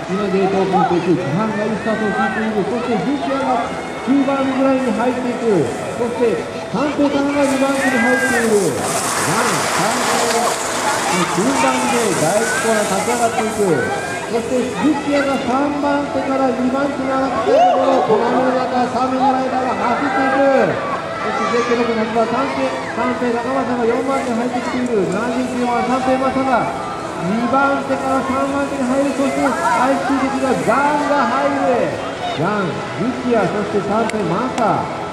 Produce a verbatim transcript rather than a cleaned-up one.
今ゲートオープンしていく。ジハンがいいスタートを切っている。そしてジュキアがきゅうばんぐらいに入っていく。そして三平さんがにばん手に入っている。ラン、三平順番で第一コーナー立ち上がっていく。そしてジュキアがさんばん手からにばん手に上がっているところ、この世の中サメのライダーが走っていく。そしてゼッケンろくのはちばん三平、三平中間がよんばん手に入ってきている。ななじゅうきゅうばん三平正がにばん手からさんばん手に入る。そして最終的にはガンが入る。ガン、ジュキア、そして三平正。